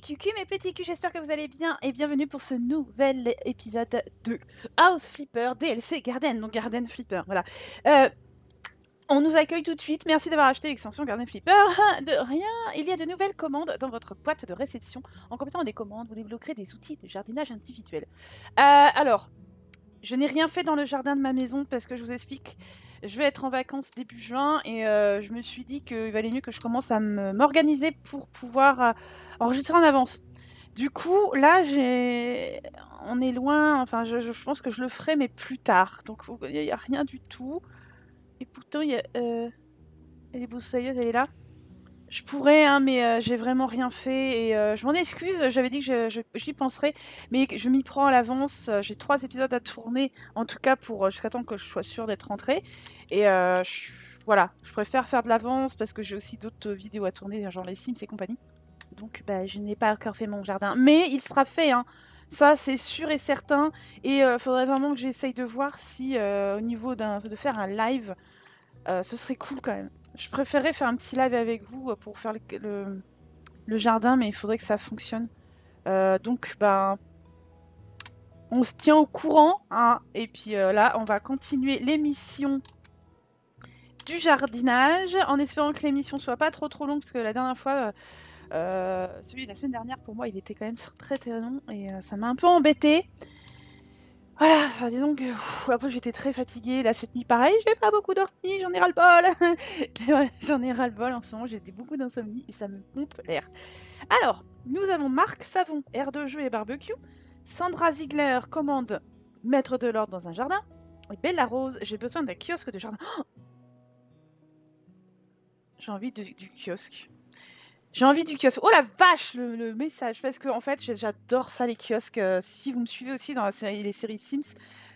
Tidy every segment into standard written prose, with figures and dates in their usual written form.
cucu, mes petits culs, j'espère que vous allez bien et bienvenue pour ce nouvel épisode de House Flipper DLC Garden, donc Garden Flipper, voilà. On nous accueille tout de suite, merci d'avoir acheté l'extension Garden Flipper. De rien, il y a de nouvelles commandes dans votre boîte de réception. En complétant des commandes, vous débloquerez des outils de jardinage individuel. Alors, je n'ai rien fait dans le jardin de ma maison parce que je vous explique, je vais être en vacances début juin et je me suis dit qu'il valait mieux que je commence à m'organiser pour pouvoir enregistrer en avance. Du coup, là, on est loin, enfin, je pense que je le ferai, mais plus tard. Donc, il n'y a rien du tout. Et pourtant, il y a... elle est broussailleuse, elle est là. Je pourrais, hein, mais j'ai vraiment rien fait et je m'en excuse, j'avais dit que j'y penserais, mais je m'y prends à l'avance. J'ai 3 épisodes à tourner, en tout cas pour jusqu'à temps que je sois sûre d'être rentrée. Et voilà, je préfère faire de l'avance parce que j'ai aussi d'autres vidéos à tourner, genre les Sims et compagnie. Donc bah, je n'ai pas encore fait mon jardin, mais il sera fait, hein. Ça c'est sûr et certain. Et faudrait vraiment que j'essaye de voir si au niveau de faire un live, ce serait cool quand même. Je préférerais faire un petit live avec vous pour faire le jardin, mais il faudrait que ça fonctionne. Donc, ben, on se tient au courant, hein, et puis là, on va continuer l'émission du jardinage, en espérant que l'émission soit pas trop longue, parce que la dernière fois, celui de la semaine dernière, pour moi, il était quand même très long, et ça m'a un peu embêté. Voilà, enfin, disons que après j'étais très fatiguée, là cette nuit pareil, j'ai pas beaucoup dormi, j'en ai ras-le-bol. Voilà, j'en ai ras-le-bol en ce moment, j'ai beaucoup d'insomnie et ça me pompe l'air. Alors, nous avons Marc Savon, aire de jeu et barbecue, Sandra Ziegler commande mettre de l'ordre dans un jardin, et Bella Rose, j'ai besoin d'un kiosque de jardin. Oh, j'ai envie du kiosque. J'ai envie du kiosque. Oh la vache, le message. Parce que en fait, j'adore ça, les kiosques. Si vous me suivez aussi dans les séries Sims,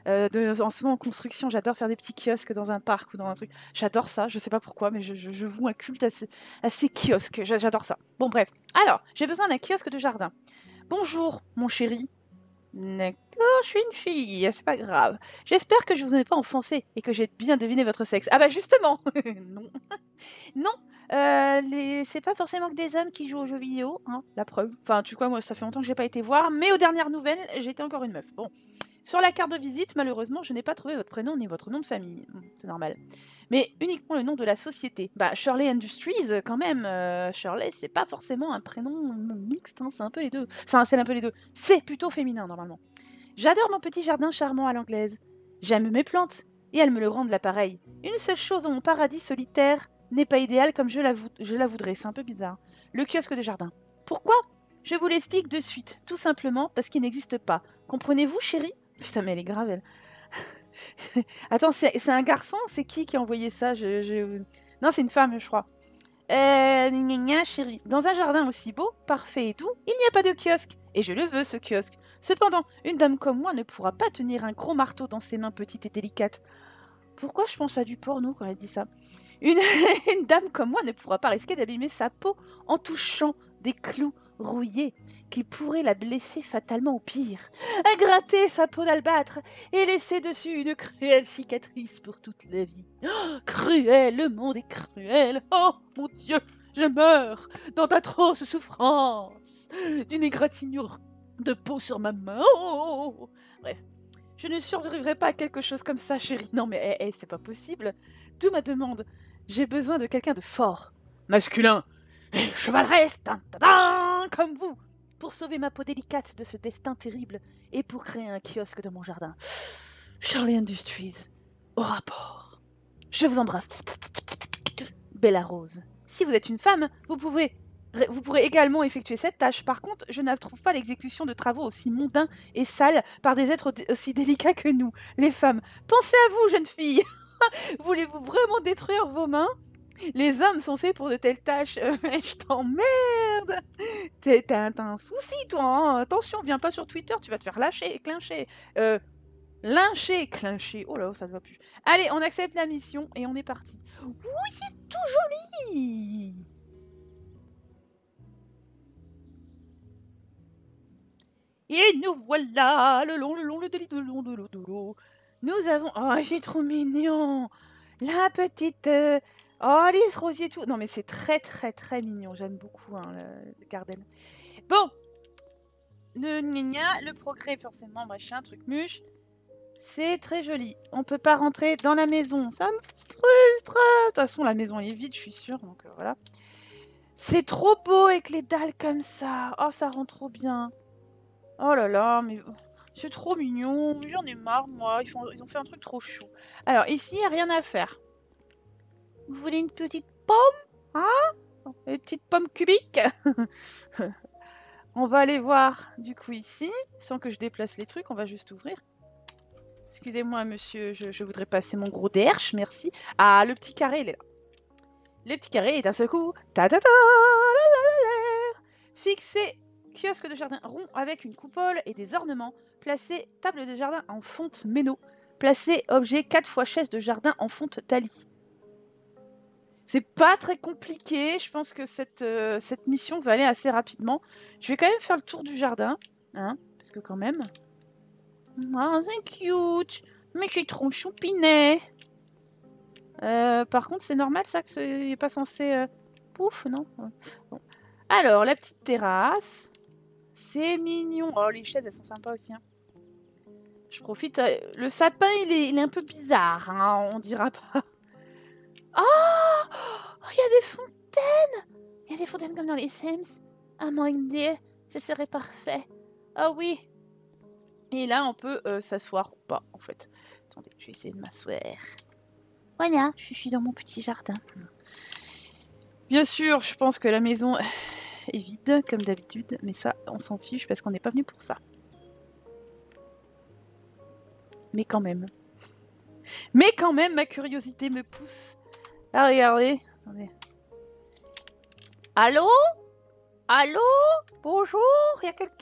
en ce moment en construction, j'adore faire des petits kiosques dans un parc ou dans un truc. J'adore ça. Je sais pas pourquoi, mais je voue un culte à ces kiosques. J'adore ça. Bon, bref. Alors, j'ai besoin d'un kiosque de jardin. Bonjour, mon chéri. D'accord, je suis une fille, c'est pas grave. J'espère que je vous ai pas offensé et que j'ai bien deviné votre sexe. Ah bah justement non. Non, c'est pas forcément que des hommes qui jouent aux jeux vidéo, hein, la preuve. Enfin, tu vois, moi, ça fait longtemps que j'ai pas été voir, mais aux dernières nouvelles, j'étais encore une meuf. Bon. Sur la carte de visite, malheureusement, je n'ai pas trouvé votre prénom ni votre nom de famille. C'est normal. Mais uniquement le nom de la société. Bah, Shirley Industries, quand même. Shirley, c'est pas forcément un prénom mixte, hein, c'est un peu les deux. Enfin, c'est un peu les deux. C'est plutôt féminin, normalement. J'adore mon petit jardin charmant à l'anglaise. J'aime mes plantes, et elles me le rendent l'appareil. Une seule chose dans mon paradis solitaire n'est pas idéale comme je la voudrais. C'est un peu bizarre. Le kiosque de jardin. Pourquoi? Je vous l'explique de suite. Tout simplement parce qu'il n'existe pas. Comprenez-vous, chérie? Putain, mais elle est grave, elle. Attends, c'est un garçon? C'est qui a envoyé ça? Non, c'est une femme, je crois. Gna gna, chérie. Dans un jardin aussi beau, parfait et doux, il n'y a pas de kiosque. Et je le veux, ce kiosque. Cependant, une dame comme moi ne pourra pas tenir un gros marteau dans ses mains petites et délicates. Pourquoi je pense à du porno quand elle dit ça? Une dame comme moi ne pourra pas risquer d'abîmer sa peau en touchant des clous rouillés qui pourraient la blesser fatalement au pire. À gratter sa peau d'albâtre et laisser dessus une cruelle cicatrice pour toute la vie. Oh, cruel, le monde est cruel. Oh mon Dieu, je meurs dans d'atroces souffrances, d'une égratignure de peau sur ma main. Oh. Bref. Je ne survivrai pas à quelque chose comme ça, chérie. Non, mais c'est pas possible. D'où ma demande. J'ai besoin de quelqu'un de fort, masculin, et chevaleresque, comme vous, pour sauver ma peau délicate de ce destin terrible et pour créer un kiosque dans mon jardin. Shirley Industries, au rapport. Je vous embrasse. Bella Rose. Si vous êtes une femme, vous pourrez également effectuer cette tâche. Par contre, je n'approuve pas l'exécution de travaux aussi mondains et sales par des êtres aussi délicats que nous, les femmes. Pensez à vous, jeune fille. Voulez-vous vraiment détruire vos mains? Les hommes sont faits pour de telles tâches. Je t'emmerde. T'as un souci, toi, hein. Attention, viens pas sur Twitter, tu vas te faire lyncher. Clincher. Oh là, ça ne va plus. Allez, on accepte la mission et on est parti. Oui, c'est tout joli. Et nous voilà, le long de l'eau. Nous avons... Oh, c'est trop mignon. La petite... Oh, les rosiers tout... Non, mais c'est très mignon. J'aime beaucoup, hein, le garden. Bon, le progrès, forcément, machin, truc muche. C'est très joli. On peut pas rentrer dans la maison. Ça me frustre. De toute façon, la maison est vide, je suis sûre. Donc voilà. C'est trop beau avec les dalles comme ça. Oh, ça rend trop bien. Oh là là, mais c'est trop mignon. J'en ai marre, moi. Ils ont fait un truc trop chou. Alors, ici, il n'y a rien à faire. Vous voulez une petite pomme? Hein? Une petite pomme cubique? On va aller voir, du coup, ici. Sans que je déplace les trucs, on va juste ouvrir. Excusez-moi, monsieur, je voudrais passer mon gros derche, merci. Ah, le petit carré, il est là. Le petit carré est d'un seul coup. Ta-ta-ta! Fixé kiosque de jardin rond avec une coupole et des ornements. Placé table de jardin en fonte méno. Placé objet 4 fois chaise de jardin en fonte talis. C'est pas très compliqué. Je pense que cette mission va aller assez rapidement. Je vais quand même faire le tour du jardin. Hein, parce que quand même... Ah, c'est cute. Mais je suis trop choupinet. Par contre, c'est normal ça que c'est pas censé... Pouf, non bon. Alors, la petite terrasse. C'est mignon. Oh, les chaises, elles sont sympas aussi. Hein. Je profite. Le sapin, il est un peu bizarre. Hein, on dira pas. Oh, il y a des fontaines. Il y a des fontaines comme dans les Sims. Ah mon Dieu, ce serait parfait. Ah oui. Et là, on peut s'asseoir ou pas, en fait. Attendez, je vais essayer de m'asseoir. Voilà, je suis dans mon petit jardin. Bien sûr, je pense que la maison est vide, comme d'habitude. Mais ça, on s'en fiche parce qu'on n'est pas venu pour ça. Mais quand même. Mais quand même, ma curiosité me pousse à regarder. Attendez. Allô? Allô? Bonjour? Y a quelqu'un?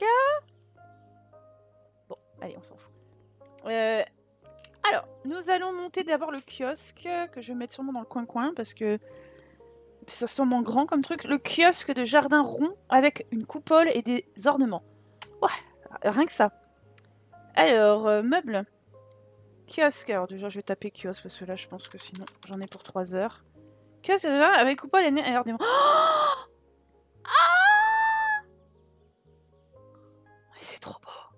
Bon, allez, on s'en fout. Alors, nous allons monter d'abord le kiosque, que je vais mettre sûrement dans le coin-coin, parce que c'est sûrement grand comme truc. Le kiosque de jardin rond avec une coupole et des ornements. Ouais, rien que ça. Alors, meubles. Kiosque. Alors déjà, je vais taper kiosque, parce que là, je pense que sinon, j'en ai pour 3 heures. Kiosque de jardin avec coupole et ornements. Oh, ah, c'est trop beau.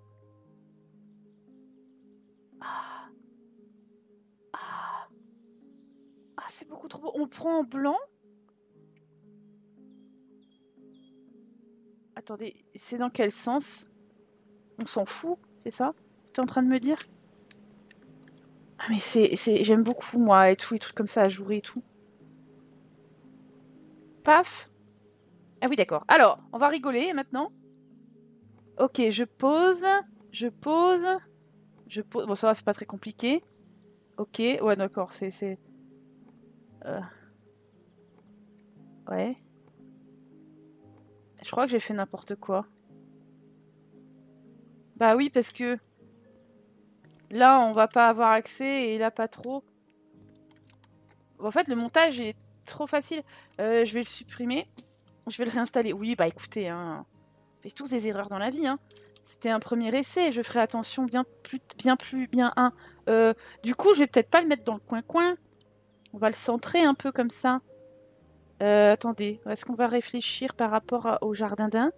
Ah, ah, ah, c'est beaucoup trop beau. On prend en blanc. Attendez, c'est dans quel sens? On s'en fout, c'est ça? Tu es en train de me dire? Ah mais j'aime beaucoup moi et tout, les trucs comme ça à jouer et tout. Paf. Ah oui d'accord. Alors, on va rigoler maintenant. Ok, je pose. Je pose. Je pose. Bon ça va, c'est pas très compliqué. Ok, ouais d'accord, Ouais. Je crois que j'ai fait n'importe quoi. Bah oui, parce que... Là, on va pas avoir accès et là, pas trop. En fait, le montage est trop facile. Je vais le supprimer. Je vais le réinstaller. Oui, bah écoutez, hein, on fait tous des erreurs dans la vie. Hein. C'était un premier essai. Je ferai attention bien un. Du coup, je vais peut-être pas le mettre dans le coin-coin. On va le centrer un peu comme ça. Attendez, est-ce qu'on va réfléchir par rapport au jardin d'un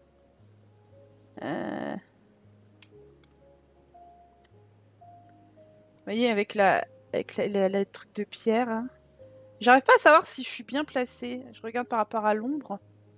Vous voyez, avec la truc de pierre. Hein. J'arrive pas à savoir si je suis bien placée. Je regarde par rapport à l'ombre.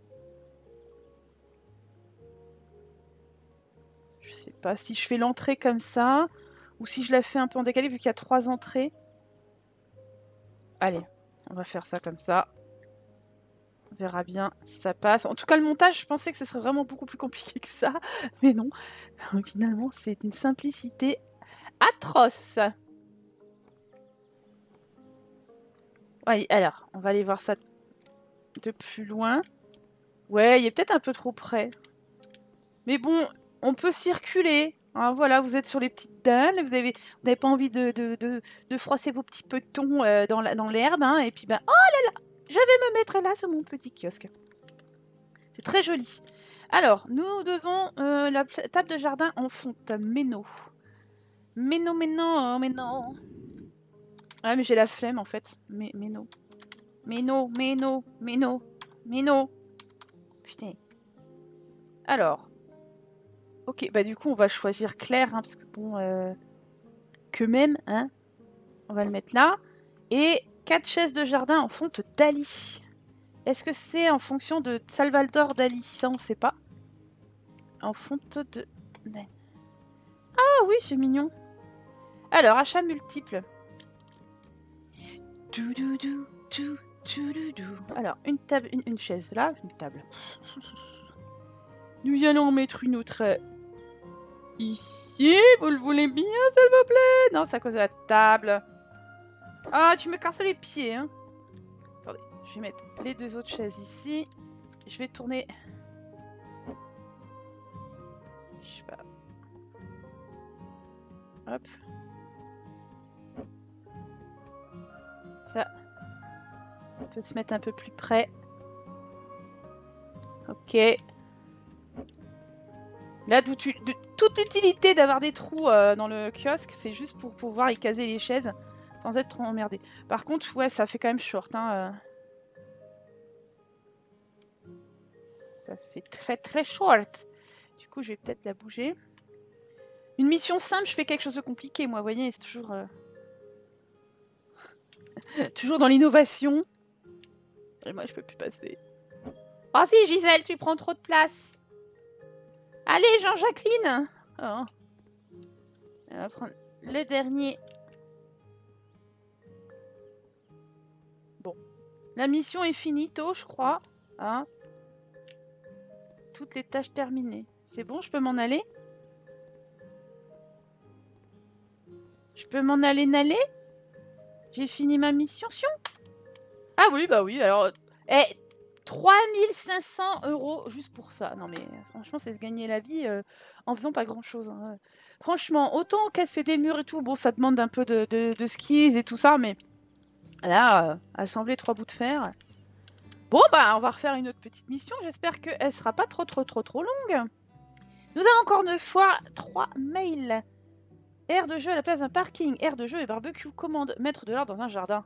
Je sais pas si je fais l'entrée comme ça ou si je la fais un peu en décalé vu qu'il y a 3 entrées. Allez, on va faire ça comme ça. On verra bien si ça passe. En tout cas, le montage, je pensais que ce serait vraiment beaucoup plus compliqué que ça. Mais non, finalement, c'est une simplicité atroce. Oui, alors, on va aller voir ça de plus loin. Ouais, il est peut-être un peu trop près. Mais bon, on peut circuler. Hein, voilà, vous êtes sur les petites dalles, vous n'avez pas envie de froisser vos petits petons dans l'herbe. Hein, et puis, ben, oh là là, je vais me mettre là sur mon petit kiosque. C'est très joli. Alors, nous devons la table de jardin en fonte. Méno. Méno, méno, méno. Ah, mais j'ai la flemme en fait. Méno. Méno, méno, méno, méno. Putain. Alors. Ok, bah du coup, on va choisir Claire, hein, parce que bon, que même, hein. On va le mettre là. Et 4 chaises de jardin en fonte Dali. Est-ce que c'est en fonction de Salvador Dali? Ça, on sait pas. En fonte de... Ah oui, c'est mignon. Alors, achat multiple. Alors, une table, une chaise là, une table. Nous allons en mettre une autre ici. Vous le voulez bien, s'il vous plaît? Non, c'est à cause de la table. Ah, tu me casses les pieds, hein. Attendez, je vais mettre les 2 autres chaises ici. Je vais tourner... Je sais pas. Hop. Ça. On peut se mettre un peu plus près. Ok. Là, toute l'utilité d'avoir des trous dans le kiosque, c'est juste pour pouvoir y caser les chaises sans être trop emmerdé. Par contre, ouais, ça fait quand même short. Hein, Ça fait très très short. Du coup, je vais peut-être la bouger. Une mission simple, je fais quelque chose de compliqué, moi, vous voyez, c'est toujours... toujours dans l'innovation. Et moi, je peux plus passer. Oh si, Gisèle, tu prends trop de place. Allez, Jean-Jacqueline. Oh. On va prendre le dernier. Bon. La mission est finito, je crois. Hein? Toutes les tâches terminées. C'est bon, je peux m'en aller? Je peux m'en aller naller? J'ai fini ma mission? Ah oui, bah oui, alors... Eh, 3500 € juste pour ça. Non mais franchement, c'est se gagner la vie en faisant pas grand-chose. Hein. Franchement, autant casser des murs et tout, bon, ça demande un peu de skills et tout ça, mais là, assembler 3 bouts de fer... Bon, bah, on va refaire une autre petite mission. J'espère qu'elle sera pas trop longue. Nous avons encore 9 fois 3 mails. Aire de jeu à la place d'un parking. Aire de jeu et barbecue. Commande. Mettre de l'ordre dans un jardin.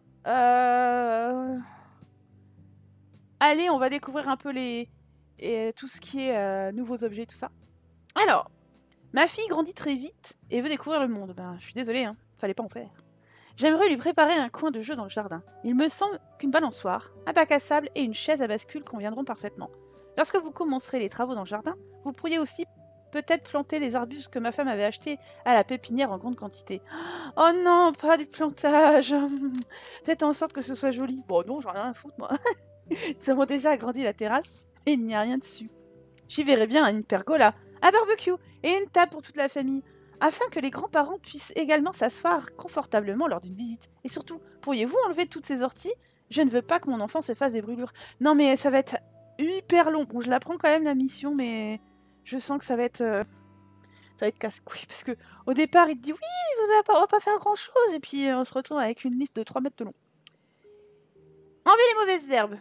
Allez, on va découvrir un peu tout ce qui est nouveaux objets, tout ça. Alors, ma fille grandit très vite et veut découvrir le monde. Ben, je suis désolée, hein. Fallait pas en faire. J'aimerais lui préparer un coin de jeu dans le jardin. Il me semble qu'une balançoire, un bac à sable et une chaise à bascule conviendront parfaitement. Lorsque vous commencerez les travaux dans le jardin, vous pourriez aussi peut-être planter les arbustes que ma femme avait achetés à la pépinière en grande quantité. Oh non, pas du plantage. Faites en sorte que ce soit joli. Bon non, j'en ai rien à foutre, moi. Nous avons déjà agrandi la terrasse et il n'y a rien dessus. J'y verrai bien une pergola, un barbecue et une table pour toute la famille, afin que les grands-parents puissent également s'asseoir confortablement lors d'une visite. Et surtout, pourriez-vous enlever toutes ces orties? Je ne veux pas que mon enfant se fasse des brûlures. Non mais ça va être hyper long. Bon, je la prends quand même la mission, mais je sens que ça va être casse-couille. Parce que au départ, il te dit oui, on va pas faire grand-chose. Et puis on se retrouve avec une liste de 3 mètres de long. Enlevez les mauvaises herbes.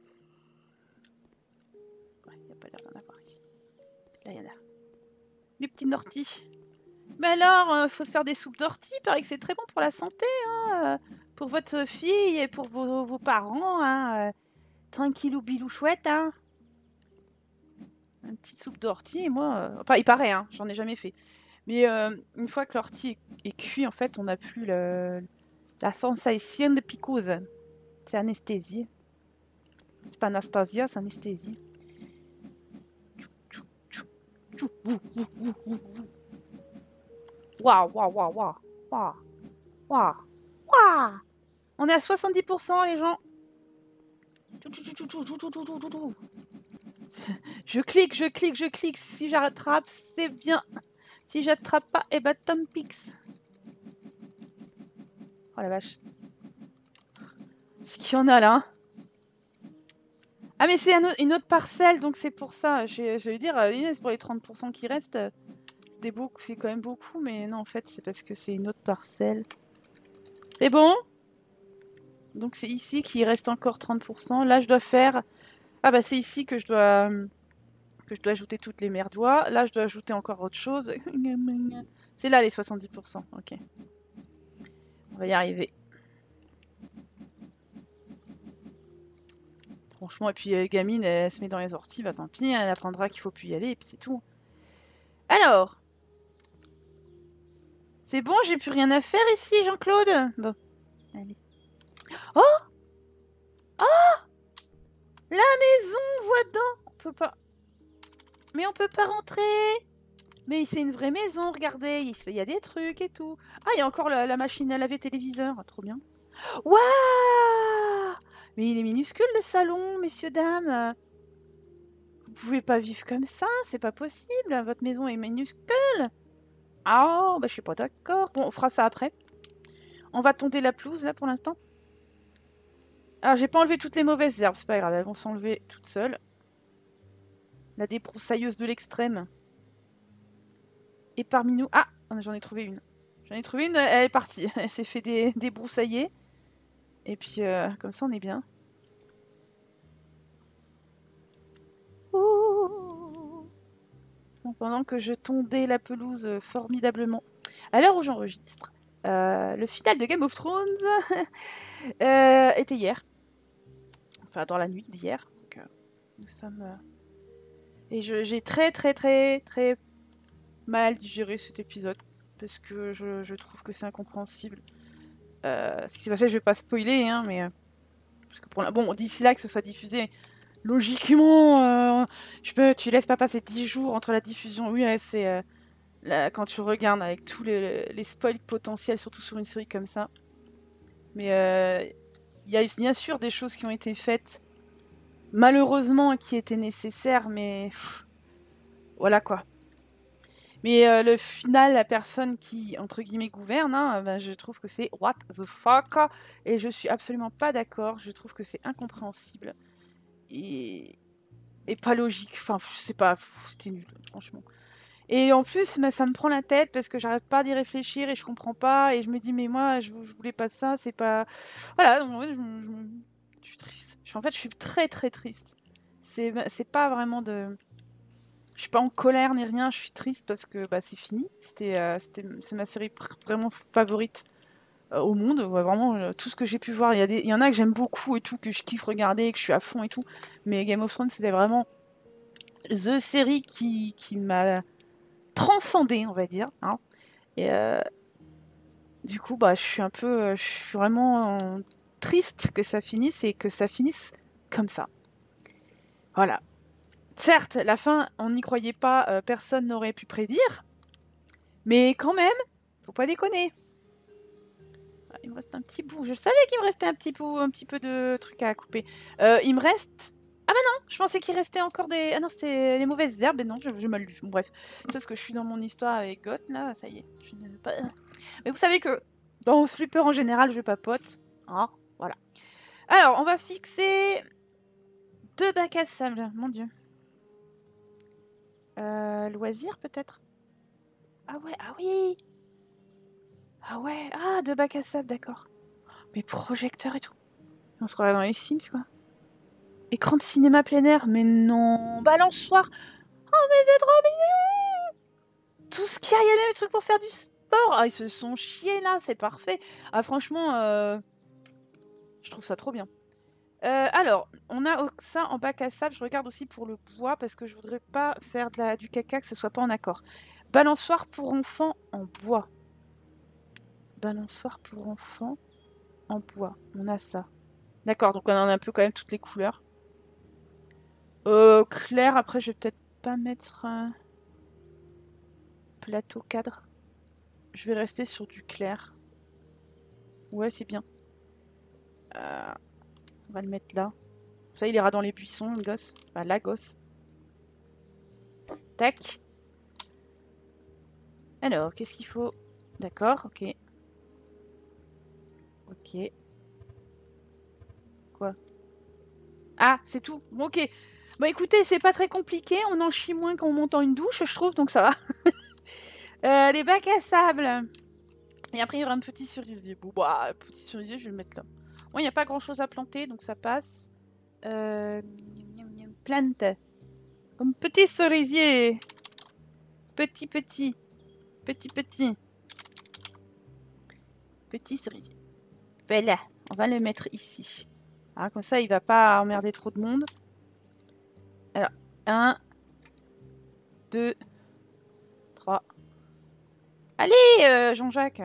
Il n'y a pas l'air d'en avoir ici. Là, il y en a. Les petites orties. Mais alors, faut se faire des soupes d'ortie. Il paraît que c'est très bon pour la santé, hein, pour votre fille et pour vos parents. Hein, tranquillou bilou chouette. Hein. Une petite soupe d'ortie, et moi... enfin, il paraît, hein, j'en ai jamais fait. Mais une fois que l'ortie est cuit, en fait, on n'a plus la sensation de piquose. C'est anesthésie. C'est pas Anastasia, c'est anesthésie. Waouh, waouh, waouh, waouh, waouh, waouh, waouh. On est à 70%, les gens. Je clique, je clique, je clique. Si j'attrape, c'est bien. Si j'attrape pas, eh ben Tom Pix. Oh la vache. Ce qu'il y en a là. Hein. Ah mais c'est une autre parcelle, donc c'est pour ça. Je vais dire, c'est pour les 30% qui restent. C'est quand même beaucoup, mais non, en fait, c'est parce que c'est une autre parcelle. C'est bon? Donc c'est ici qu'il reste encore 30%. Là, je dois faire... Ah bah c'est ici que je dois ajouter toutes les merdois. Là, je dois ajouter encore autre chose. C'est là les 70%. Ok. On va y arriver. Franchement, et puis gamine, elle se met dans les orties, bah tant pis, elle apprendra qu'il faut plus y aller, et puis c'est tout. Alors, c'est bon, j'ai plus rien à faire ici, Jean-Claude. Bon, allez. Oh! Oh! La maison, voit dedans. On peut pas... Mais on peut pas rentrer. Mais c'est une vraie maison, regardez. Il y a des trucs et tout. Ah, il y a encore la machine à laver téléviseur. Ah, trop bien. Waouh! Mais il est minuscule, le salon, messieurs, dames. Vous pouvez pas vivre comme ça, c'est pas possible. Votre maison est minuscule. Ah, bah je suis pas d'accord. Bon, on fera ça après. On va tonder la pelouse, là, pour l'instant. Alors, j'ai pas enlevé toutes les mauvaises herbes, c'est pas grave. Elles vont s'enlever toutes seules. La débroussailleuse de l'extrême. Et parmi nous... Ah, j'en ai trouvé une. J'en ai trouvé une, elle est partie. Elle s'est fait débroussailler. Et puis, comme ça, on est bien. Ouh. Bon, pendant que je tondais la pelouse formidablement. À l'heure où j'enregistre, le final de Game of Thrones était hier. Enfin, dans la nuit d'hier. Donc, nous sommes... Et j'ai très mal digéré cet épisode. Parce que je trouve que c'est incompréhensible. Ce qui s'est passé, je vais pas spoiler, hein, mais... parce que bon, d'ici là que ce soit diffusé, logiquement, tu laisses pas passer 10 jours entre la diffusion. Oui, c'est... quand tu regardes avec tous les spoils potentiels, surtout sur une série comme ça. Mais il y a bien sûr des choses qui ont été faites, malheureusement, qui étaient nécessaires, mais voilà quoi. Mais le final, la personne qui, entre guillemets, gouverne, hein, ben, je trouve que c'est what the fuck. Et je suis absolument pas d'accord. Je trouve que c'est incompréhensible. Et pas logique. Enfin, je sais pas, c'était nul, franchement. Et en plus, ça me prend la tête parce que j'arrête pas d'y réfléchir et je comprends pas. Et je me dis, mais moi, je voulais pas ça, c'est pas... Voilà, donc en fait, je suis triste. En fait, je suis très triste. C'est pas vraiment de... Je suis pas en colère ni rien, je suis triste parce que bah, c'est fini. C'est ma série vraiment favorite au monde. Ouais, vraiment, tout ce que j'ai pu voir. Il y en a que j'aime beaucoup et tout, que je kiffe regarder, que je suis à fond et tout. Mais Game of Thrones, c'était vraiment the série qui m'a transcendée, on va dire. Hein. Et du coup, bah, je suis vraiment triste que ça finisse et que ça finisse comme ça. Voilà. Certes, la fin, on n'y croyait pas, personne n'aurait pu prédire, mais quand même, faut pas déconner. Ah, il me reste un petit bout. Je savais qu'il me restait un petit peu de trucs à couper. Il me reste... Ah bah non, je pensais qu'il restait encore des... Ah non, c'était les mauvaises herbes. Et non, j'ai mal lu. Bon, bref, c'est parce que je suis dans mon histoire avec Goth, là, ça y est. Je ne pas... Mais vous savez que dans Flipper, en général, je papote. Hein, voilà. Alors, on va fixer 2 bacs à sable. Mon Dieu. Loisir, peut-être? Ah ouais, ah oui. Ah ouais, ah, 2 bacs à sable, d'accord. Mais projecteur et tout. On se croirait dans les Sims, quoi. Écran de cinéma plein air, mais non. Balançoire. Oh, mais c'est trop mignon. Tout ce qu'il y a, il y a même des trucs pour faire du sport. Ah, ils se sont chiés, là, c'est parfait. Ah, franchement, je trouve ça trop bien. Alors, on a ça en bac à sable. Je regarde aussi pour le bois parce que je voudrais pas faire du caca que ce soit pas en accord. Balançoire pour enfants en bois. Balançoire pour enfants en bois. On a ça. D'accord, donc on en a un peu quand même toutes les couleurs. Clair, après je vais peut-être pas mettre un plateau cadre. Je vais rester sur du clair. Ouais, c'est bien. On va le mettre là. Ça, il ira dans les buissons, le gosse. Enfin, la gosse. Tac. Alors, qu'est-ce qu'il faut? D'accord, ok. Ok. Quoi? Ah, c'est tout. Bon, ok. Bon, écoutez, c'est pas très compliqué. On en chie moins qu'en montant une douche, je trouve, donc ça va. Les bacs à sable. Et après, il y aura un petit cerisier. Bon, bah, petit cerisier, je vais le mettre là. Bon, il n'y a pas grand-chose à planter, donc ça passe. Plante. Un petit cerisier. Petit. Petit cerisier. Voilà, on va le mettre ici. Alors, comme ça, il va pas emmerder trop de monde. Alors, 1, 2, Allez, Jean-Jacques.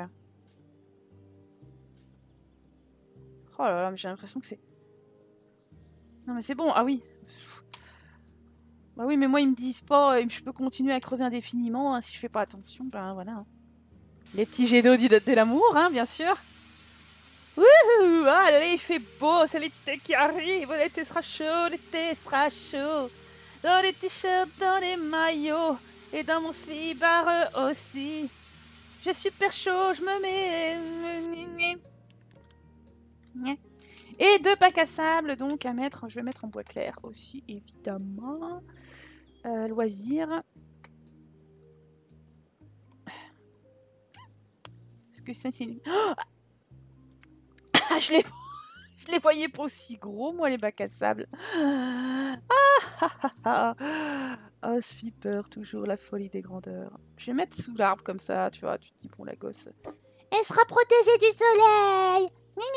Oh là là, mais j'ai l'impression que c'est... Non mais c'est bon, ah oui. Bah oui, mais moi ils me disent pas, je peux continuer à creuser indéfiniment, hein, si je fais pas attention, ben voilà. Hein. Les petits jets d'eau de l'amour, hein, bien sûr. Wouhou! Ah, allez, il fait beau, c'est l'été qui arrive, l'été sera chaud, l'été sera chaud. Dans les t-shirts, dans les maillots, et dans mon slibard aussi. J'ai super chaud, je me mets... Et 2 bacs à sable, donc à mettre, je vais mettre en bois clair aussi, évidemment. Loisirs. Est-ce que ça c'est... Oh je les voyais pas aussi gros, moi, les bacs à sable. Oh, ce fait peur, toujours la folie des grandeurs. Je vais mettre sous l'arbre comme ça, tu vois, tu te dis, bon, la gosse. Elle sera protégée du soleil.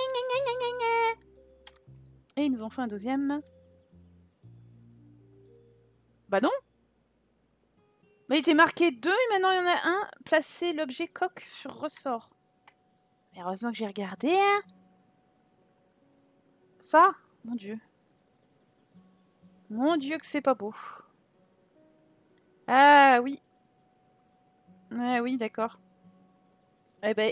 Et ils nous ont fait un deuxième. Bah non. Mais il était marqué 2 et maintenant il y en a un. Placez l'objet coque sur ressort. Mais heureusement que j'ai regardé. Hein. Ça, mon Dieu. Mon Dieu que c'est pas beau. Ah oui. Ah oui, d'accord. Eh ben.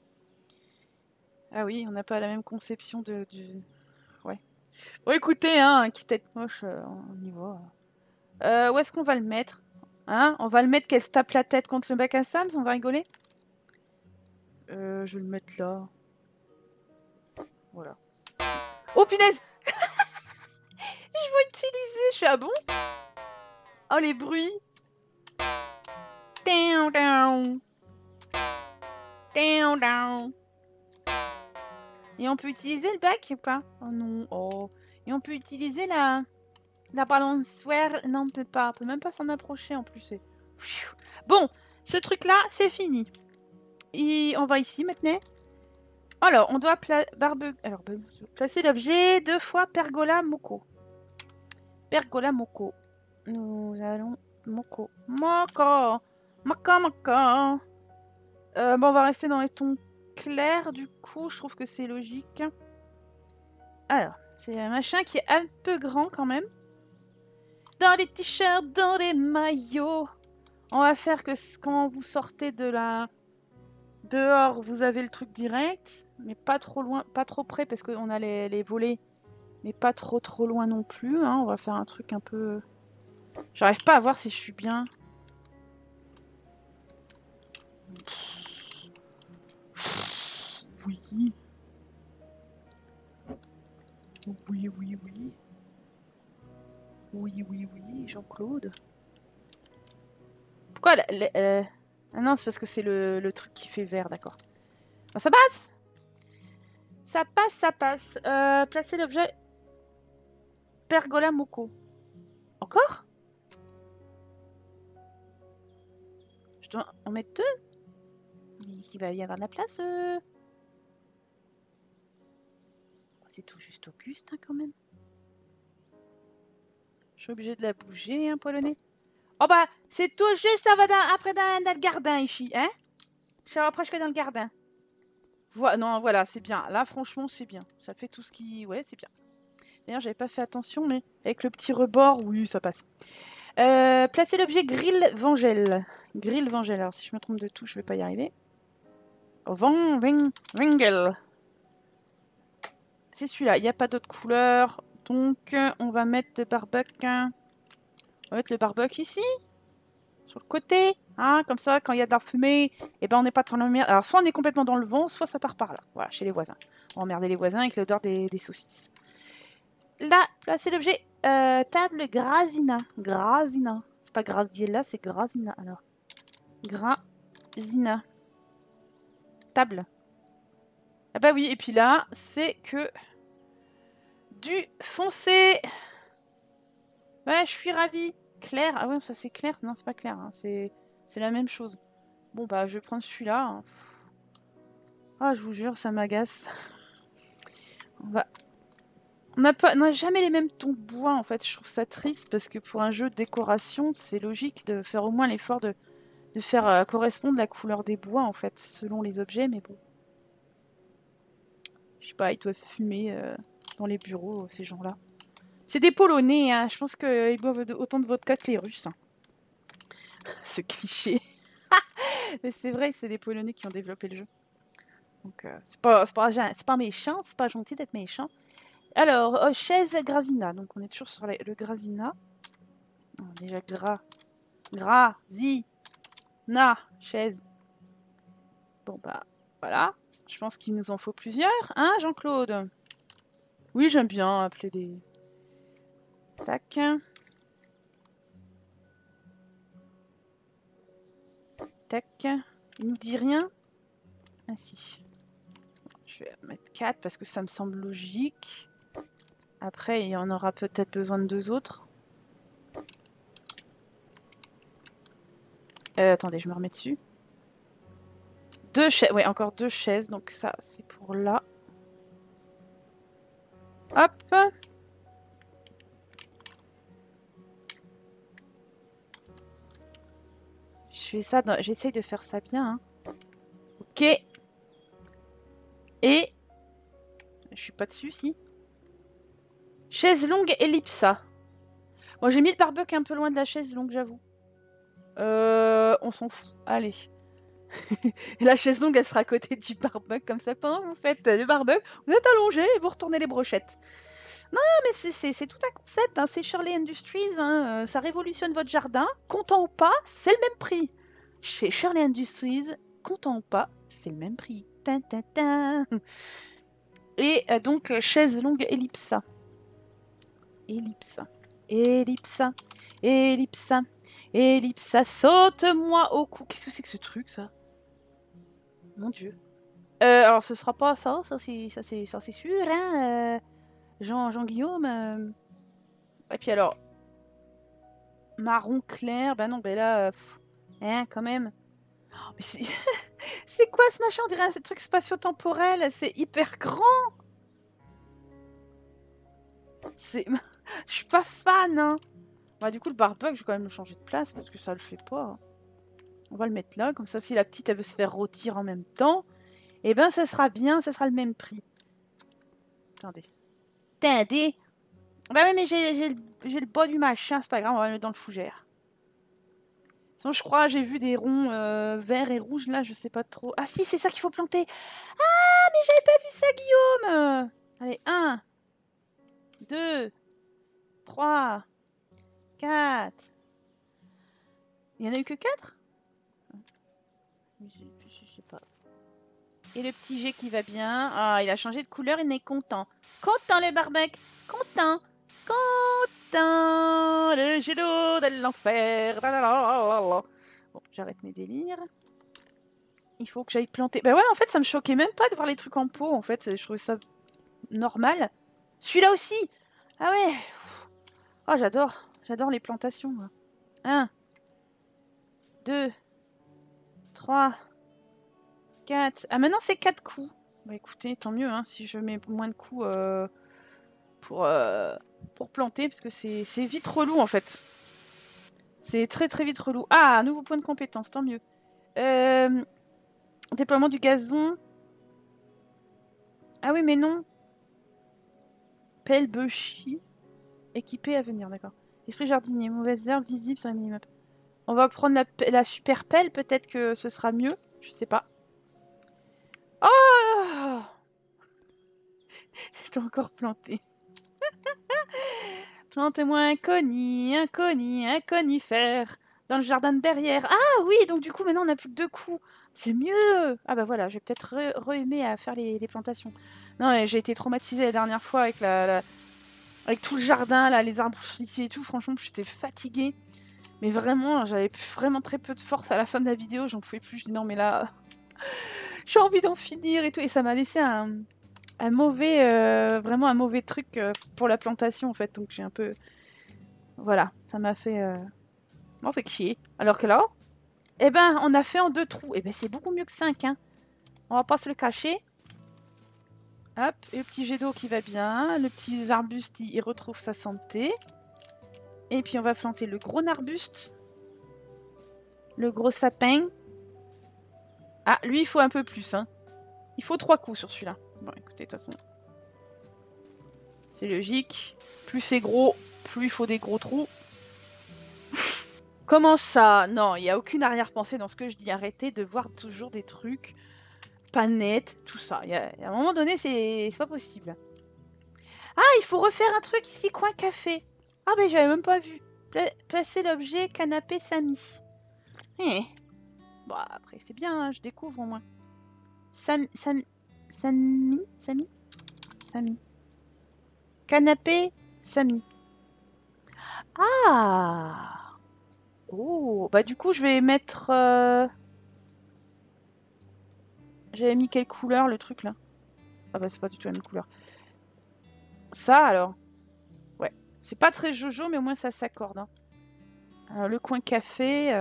Ah oui, on n'a pas la même conception du... Ouais. Bon écoutez, hein, quitte à être moche, on y va. Où est-ce qu'on va le mettre? Hein? On va le mettre qu'elle se tape la tête contre le bac à sable, on va rigoler? Je vais le mettre là. Voilà. Oh punaise! Je vais utiliser, je suis ah bon? Oh les bruits! Down, down. Down, down. Et on peut utiliser le bac ou pas? Oh non, oh. Et on peut utiliser la balançoire? Non, on peut pas. On peut même pas s'en approcher en plus. Bon, ce truc-là, c'est fini. Et on va ici maintenant. Alors, on doit placer l'objet 2 fois pergola moko. Pergola moko. Nous allons... Moko. Moko. Moko, moko. Bon, on va rester dans les tons clairs, du coup, je trouve que c'est logique. Alors, c'est un machin qui est un peu grand quand même. Dans les t-shirts, dans les maillots. On va faire que quand vous sortez de la... Dehors, vous avez le truc direct, mais pas trop loin, pas trop près, parce qu'on a les volets, mais pas trop loin non plus. Hein. On va faire un truc un peu... J'arrive pas à voir si je suis bien. Oui. Oui, oui, oui. Oui, oui, oui, Jean-Claude. Pourquoi Ah non, c'est parce que c'est le truc qui fait vert, d'accord. Ah, ça passe! Ça passe, ça passe. Placer l'objet... Pergola Moko. Encore? Je dois en mettre 2? Mais il va y avoir de la place. C'est tout juste Auguste, hein, quand même. Je suis obligée de la bouger, hein, Polonais. Oh bah, c'est tout juste après dans le gardin, ici, hein? Je suis presque dans le gardin. Non, voilà, c'est bien. Là, franchement, c'est bien. Ça fait tout ce qui... Ouais, c'est bien. D'ailleurs, j'avais pas fait attention, mais avec le petit rebord, oui, ça passe. Placer l'objet grill Vangel. Grill Vangel. Alors, si je me trompe de tout, je vais pas y arriver. Vangel. C'est celui-là. Il n'y a pas d'autre couleur. Donc, on va mettre le barbecue. On va mettre le barbecue ici. Sur le côté. Hein, comme ça, quand il y a de la fumée, eh ben, on n'est pas trop dans le merde. Alors, soit on est complètement dans le vent, soit ça part par là. Voilà, chez les voisins. On va emmerder les voisins avec l'odeur des saucisses. Là, placer l'objet table Grazina. Grazina. C'est pas Graziella, c'est Grazina. Alors, Grazina. Table. Ah bah oui, et puis là, c'est que du foncé. Ouais, je suis ravie. Clair. Ah ouais, ça c'est clair. Non, c'est pas clair. Hein. C'est la même chose. Bon, bah, je vais prendre celui-là. Hein. Ah, je vous jure, ça m'agace. On n'a jamais les mêmes tons de bois, en fait. Je trouve ça triste parce que pour un jeu de décoration, c'est logique de faire au moins l'effort de de faire correspondre la couleur des bois, en fait, selon les objets, mais bon. Je sais pas, ils doivent fumer dans les bureaux, ces gens-là. C'est des Polonais, hein. Je pense qu'ils boivent autant de vodka que les Russes. Hein. Ce cliché. Mais c'est vrai, c'est des Polonais qui ont développé le jeu. Donc, c'est pas méchant, c'est pas gentil d'être méchant. Alors, chaise Grasina. Donc, on est toujours sur le Grasina. Oh, déjà, Grasina, chaise. Bon, bah, voilà. Je pense qu'il nous en faut plusieurs. Hein, Jean-Claude? Oui, j'aime bien appeler des... Tac. Tac. Il nous dit rien? Ah, si. Je vais mettre 4 parce que ça me semble logique. Après, il y en aura peut-être besoin de 2 autres. Attendez, je me remets dessus. 2 chaises. Ouais, encore 2 chaises. Donc ça, c'est pour là. Hop. Je fais ça. J'essaye de faire ça bien. Hein. Ok. Et... Je suis pas dessus, si. Chaise longue ellipsa. Bon, j'ai mis le barbecue un peu loin de la chaise longue, j'avoue. On s'en fout. Allez. Et la chaise longue, elle sera à côté du barbecue, comme ça. Pendant que vous faites le barbecue, vous êtes allongé et vous retournez les brochettes. Non, mais c'est tout un concept. Hein. C'est Shirley Industries. Hein. Ça révolutionne votre jardin. Content ou pas, c'est le même prix. Chez Shirley Industries, content ou pas, c'est le même prix. Tin, tin, tin. Et donc, chaise longue ellipsa. Ellipsa. Ellipsa. Ellipsa. Ellipsa. Saute-moi au cou. Qu'est-ce que c'est que ce truc, ça? Mon Dieu. Alors, ce sera pas ça, ça c'est sûr, hein. Jean-Guillaume. Et puis alors, marron clair, bah non, bah là, hein, quand même. Oh, mais c'est quoi ce machin? On dirait un truc spatio-temporel, c'est hyper grand. Je suis pas fan, hein. Bah, du coup, le barbecue, je vais quand même le changer de place parce que ça le fait pas. On va le mettre là, comme ça, si la petite, elle veut se faire rôtir en même temps, eh ben, ça sera bien, ça sera le même prix. Attendez. Attendez. Bah oui, mais j'ai le bas du machin, c'est pas grave, on va le mettre dans le fougère. Sinon, je crois, j'ai vu des ronds verts et rouges, là, je sais pas trop. Ah si, c'est ça qu'il faut planter. Ah, mais j'avais pas vu ça, Guillaume. Allez, 1, 2, 3, 4. Il y en a eu que 4? Je sais pas. Et le petit G qui va bien. Ah, il a changé de couleur, il est content. Content, le barbecue. Content. Content. Le jet d'eau de l'enfer. Bon, j'arrête mes délires. Il faut que j'aille planter. Bah ouais, en fait, ça me choquait même pas de voir les trucs en pot. En fait, je trouvais ça normal. Celui-là aussi. Ah ouais. Oh, j'adore. J'adore les plantations. 1, 2, 3, 4. Ah, maintenant, c'est 4 coups. Bah écoutez, tant mieux, hein, si je mets moins de coups pour planter, parce que c'est vite relou, en fait. C'est très très vite relou. Ah, nouveau point de compétence, tant mieux. Déploiement du gazon. Ah oui, mais non. Pelle Bushi. Équipé à venir, d'accord. Esprit jardinier, mauvaise herbe visible sur la minimap. On va prendre la super pelle, peut-être que ce sera mieux. Je sais pas. Oh Je dois encore planter. Plante-moi un conifère. Dans le jardin de derrière. Ah oui, donc du coup, maintenant, on n'a plus que 2 coups. C'est mieux. Ah bah voilà, je vais peut-être re-aimer à faire les plantations. Non, j'ai été traumatisée la dernière fois avec avec tout le jardin, là, les arbres fruitiers et tout. Franchement, j'étais fatiguée. Mais vraiment, j'avais vraiment très peu de force à la fin de la vidéo. J'en pouvais plus. Je dis non, mais là, j'ai envie d'en finir et tout. Et ça m'a laissé un mauvais, vraiment un mauvais truc pour la plantation, en fait. Donc j'ai un peu... Voilà, ça m'a fait... m'en fait chier. Alors que là, eh ben, on a fait en 2 trous. Eh ben, c'est beaucoup mieux que 5, hein. On va pas se le cacher. Hop, et le petit jet d'eau qui va bien. Le petit arbuste, il retrouve sa santé. Et puis, on va planter le gros arbuste. Le gros sapin. Ah, lui, il faut un peu plus, hein. Il faut 3 coups sur celui-là. Bon, écoutez, de toute façon... C'est logique. Plus c'est gros, plus il faut des gros trous. Comment ça? Non, il n'y a aucune arrière-pensée dans ce que je dis. Arrêtez de voir toujours des trucs pas nets, tout ça. Y a un moment donné, c'est pas possible. Ah, il faut refaire un truc ici, coin café. Ah, ben j'avais même pas vu. Placer l'objet canapé Samy. Bon, après, c'est bien, hein, je découvre au moins. Samy. Canapé Samy. Ah! Oh, bah du coup, je vais mettre... J'avais mis quelle couleur, le truc, là? Ah bah, c'est pas du tout la même couleur. Ça, alors? Ouais. C'est pas très jojo, mais au moins, ça s'accorde. Hein. Le coin café...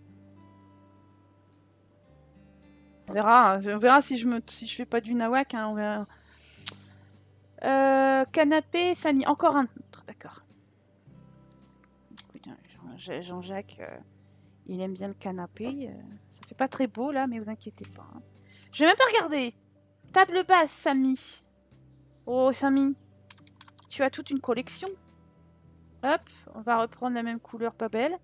On verra, hein. On verra si je fais pas du nawak, hein, on verra. Canapé, Samy. Encore un autre, d'accord. Jean-Jacques, il aime bien le canapé. Ça fait pas très beau, là, mais vous inquiétez pas. Hein. Je vais même pas regarder. Table basse, Samy. Oh, Samy. Tu as toute une collection. Hop, on va reprendre la même couleur, pas belle.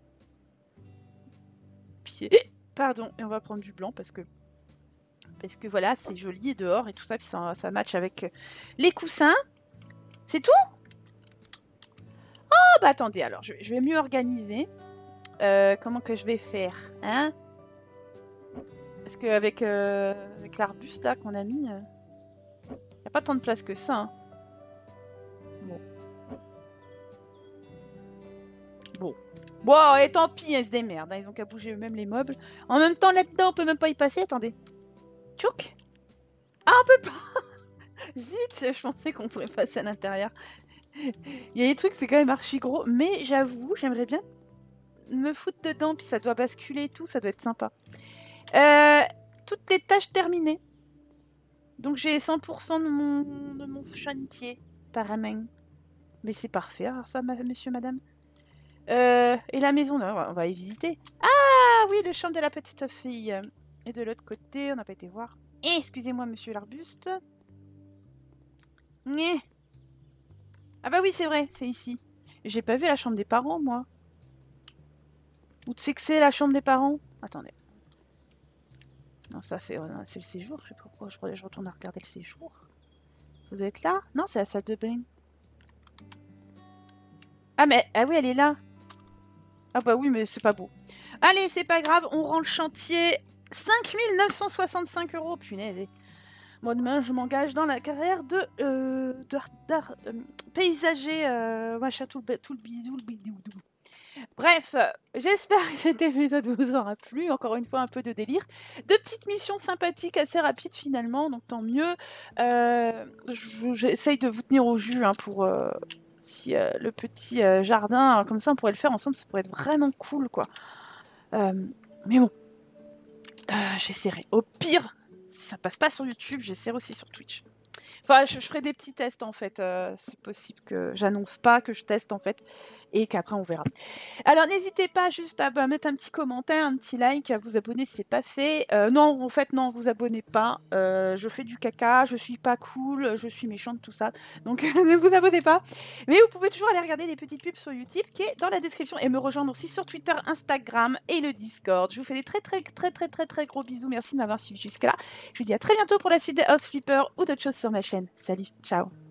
Pied. Pardon, et on va prendre du blanc parce que voilà, c'est joli dehors et tout ça, puis ça match avec les coussins. C'est tout? Oh, bah attendez, alors, je vais mieux organiser. Comment que je vais faire, hein? Parce qu'avec l'arbuste, là, qu'on a mis, il n'y a pas tant de place que ça, hein. Bon, et tant pis, elles se démerdent, hein, ils ont qu'à bouger eux-mêmes les meubles. En même temps, là-dedans, on peut même pas y passer, attendez. Tchouk! Ah, on peut pas! Zut, je pensais qu'on pourrait passer à l'intérieur. Il y a des trucs, c'est quand même archi gros, mais j'avoue, j'aimerais bien me foutre dedans, puis ça doit basculer et tout, ça doit être sympa. Toutes les tâches terminées. Donc j'ai 100% de mon chantier par main. Mais c'est parfait, alors ça, monsieur, madame. Et la maison, on va y visiter. Ah oui, le champ de la petite fille. Et de l'autre côté, on n'a pas été voir. Excusez-moi, monsieur l'arbuste. Ah bah oui, c'est vrai, c'est ici. J'ai pas vu la chambre des parents, moi. Où c'est que c'est la chambre des parents? Attendez. Non, ça c'est le séjour. Je sais pas pourquoi je retourne à regarder le séjour. Ça doit être là? Non, c'est la salle de bain. Ah mais, ah oui, elle est là. Ah bah oui, mais c'est pas beau. Allez, c'est pas grave, on rend le chantier. 5 965 €, punaise. Moi, demain, je m'engage dans la carrière de paysager, machin, tout le bisou, le bidou. Bref, j'espère que cet épisode vous aura plu. Encore une fois, un peu de délire. De petites missions sympathiques, assez rapides finalement, donc tant mieux. J'essaye de vous tenir au jus hein, pour si le petit jardin, comme ça, on pourrait le faire ensemble. Ça pourrait être vraiment cool, quoi. Mais bon, j'essaierai. Au pire, si ça passe pas sur YouTube, j'essaierai aussi sur Twitch. Enfin, je ferai des petits tests en fait. C'est possible que j'annonce pas, que je teste en fait, et qu'après on verra. Alors n'hésitez pas juste à mettre un petit commentaire, un petit like, à vous abonner si c'est pas fait. Non, en fait non, vous abonnez pas. Je fais du caca, je suis pas cool, je suis méchante, tout ça. Donc ne vous abonnez pas. Mais vous pouvez toujours aller regarder des petites pubs sur YouTube qui est dans la description et me rejoindre aussi sur Twitter, Instagram et le Discord. Je vous fais des très gros bisous. Merci de m'avoir suivi jusque là. Je vous dis à très bientôt pour la suite de House Flipper ou d'autres choses sur ma chaîne. Salut, ciao.